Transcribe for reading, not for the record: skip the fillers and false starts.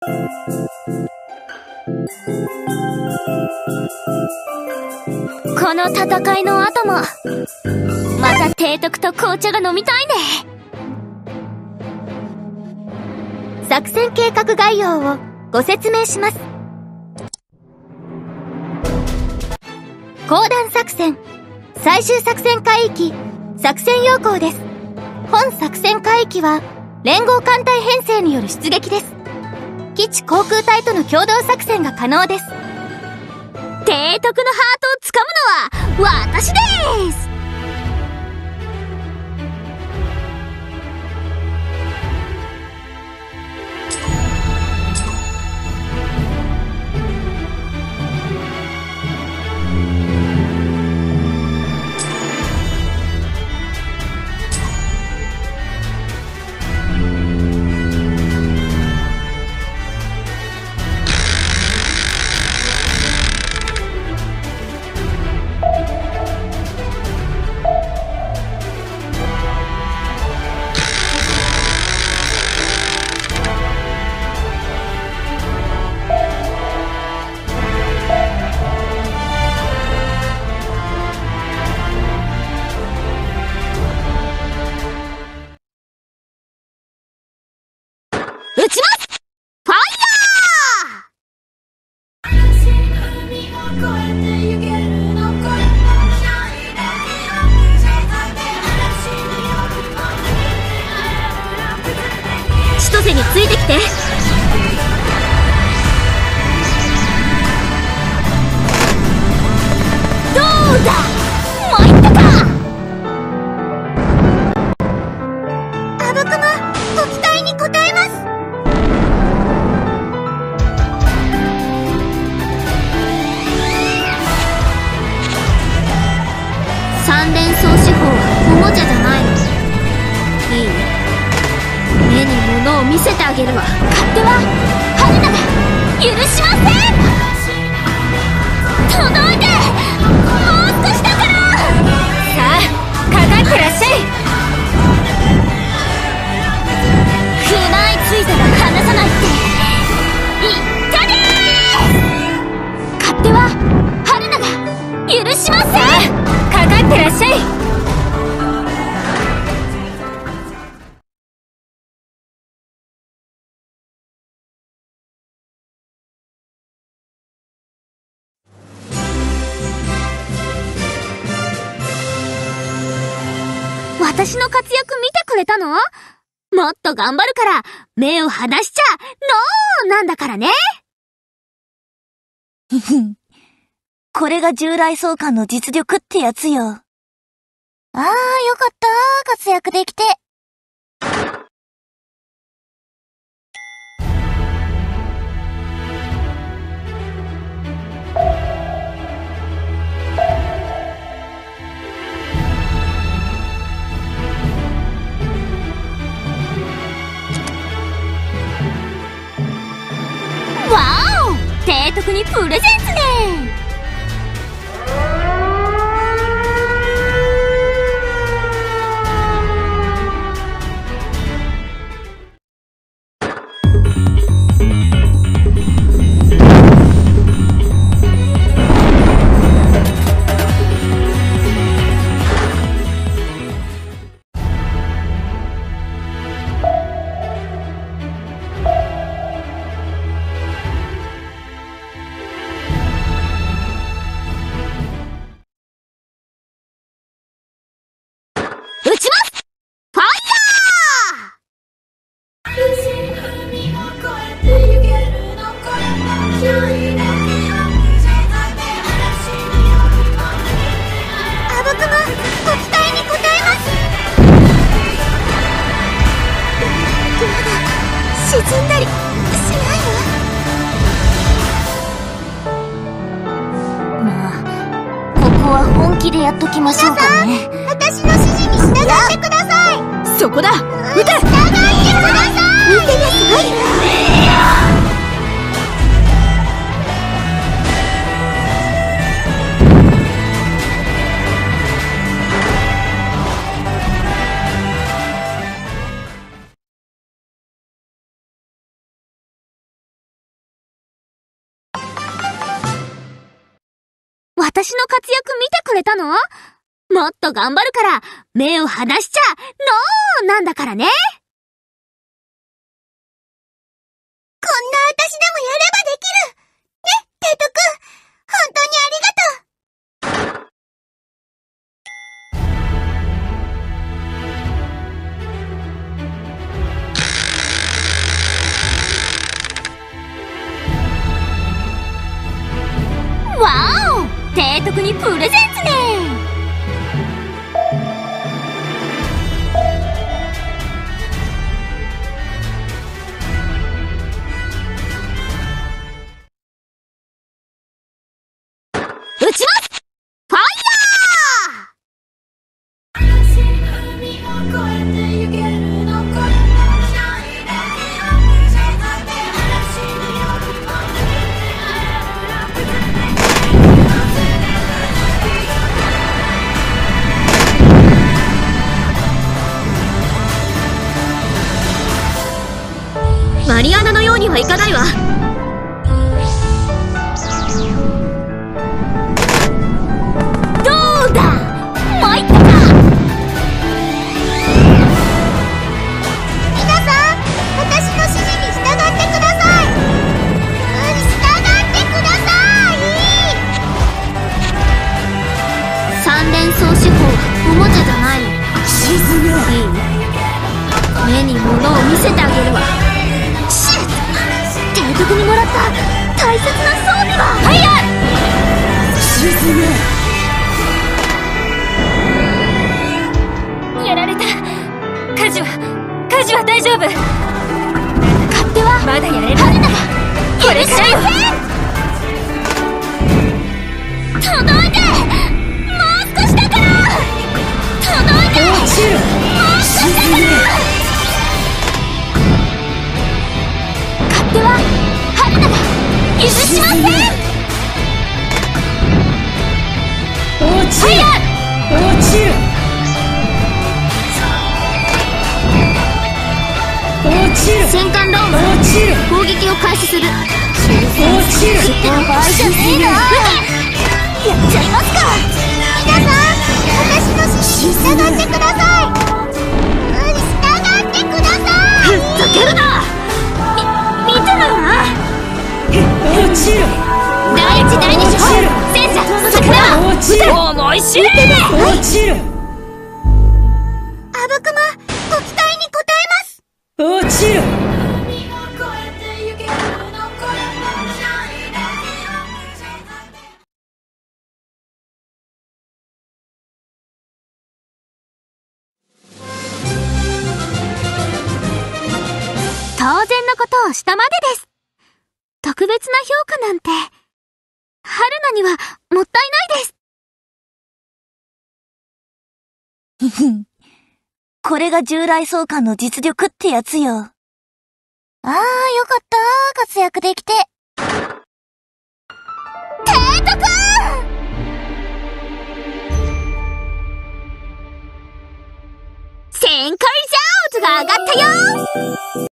この戦いの後もまた提督と紅茶が飲みたいね。作戦計画概要をご説明します。講談作戦最終作戦海域作戦要項です。本作戦海域は連合艦隊編成による出撃です。基地航空隊との共同作戦が可能です。提督のハートをつかむのは私です。撃ちます。ファイヤー。千歳についてきて。どうだ、参ったか。あぶくま、ご期待に応えます。三連装手法はおもちゃじゃないの。いい？目に物を見せてあげるわ。勝手は春菜が許しません。届いて、もう少しだから。さあ、かかってらっしゃい。食らいついたら離さないって言ったでーす。勝手は春菜が許しません。かかってらっしゃい。私の活躍見てくれたの？もっと頑張るから目を離しちゃノーなんだからね。 これが従来総監の実力ってやつよ。ああ、よかった。活躍できて。 わお！提督にプレゼンツね。撃ちます。ファイヤー。あぶくま、ご期待に応えます。まだ沈んだりしないわ。 まあ、ここは本気でやっときましょうかね。 私の指示に従ってください。そこだ。撃て。従ってください。見てなさい。 私の活躍見てくれたの？もっと頑張るから、目を離しちゃ、ノーなんだからね。こんな私でもやればできる。ね、テイトくん。本当にありがとう。わお！提督にプレゼンツね。撃ちます！ファイマリアナのようにはいかないわ。どうだ、参ったか。皆さん、私の指示に従ってください。従ってください。三連装手法はおもちゃじゃないの。沈め。いい？目に物を見せてあげるわ。提督にもらった大切な装備はファイヤー！沈め！やられた。カジは大丈夫。勝手はまだやれる。春菜が許しません！届いて！もう少しだから！届いて！もう少しだから！では春菜が許しません。落ちる。落ちる。落ちる。戦艦ローマ攻撃を開始する。落ちる。やばいじゃねえな。やっちゃいますか。皆さん、私の指示に従ってください。従ってください。ふざけるな。見てろよな。落ちる。第一第二種戦車桜落ちる。思い知れ。落ちる。あぶくまご期待に応えます。落ちる。当然のことをしたまでです。特別な評価なんて、春菜にはもったいないです。 これが従来総監の実力ってやつよ。ああ、よかった。活躍できて。 提督！旋回ジャーズが上がったよ！